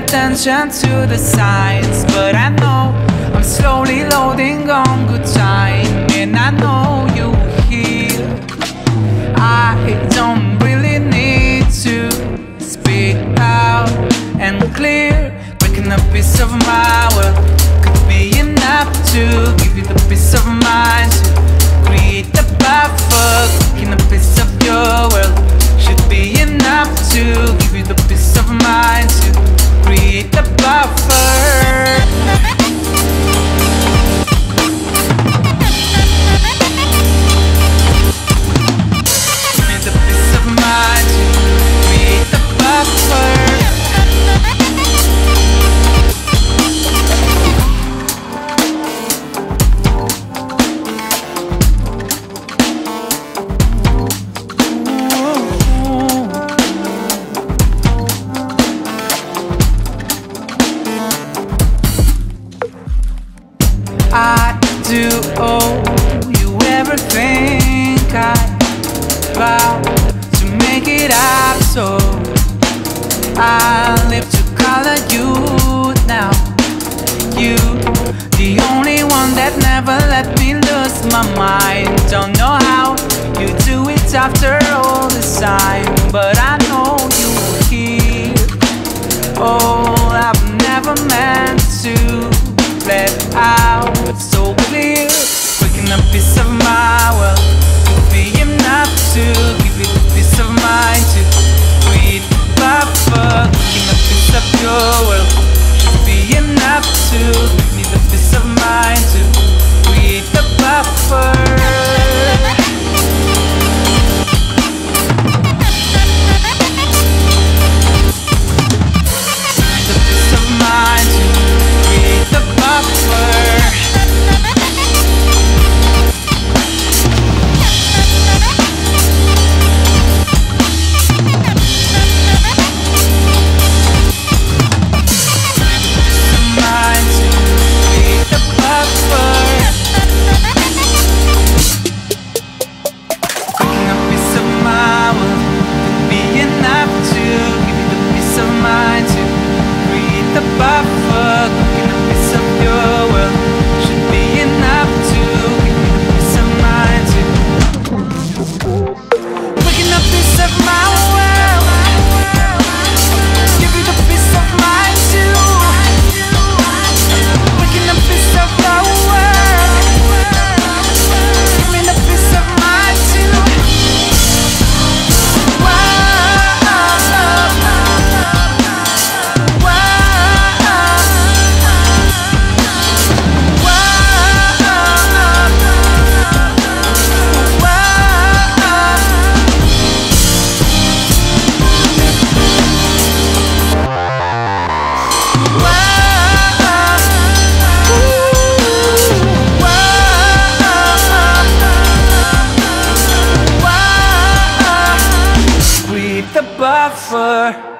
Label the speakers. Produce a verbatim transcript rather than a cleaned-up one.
Speaker 1: attention to the signs, but I know I'm slowly loading on good time, and I know you here. I don't really need to speak out and clear. Breaking a piece of my world could be enough to give you the peace of mind to create the buffer. Breaking a piece of your world should be enough to give you the peace of mind to create the buffer. I do owe you everything. I vow to make it up, so I live to color you now. You, the only one that never let me lose my mind. Don't know how you do it after all this time, but I know you here. Oh, I've never meant to let out so clear. Breaking a piece of my world could be enough to give you the peace of mind to create the buffer. Breaking a piece of your world should be enough to give me the peace of mind to create the buffer. The buffer.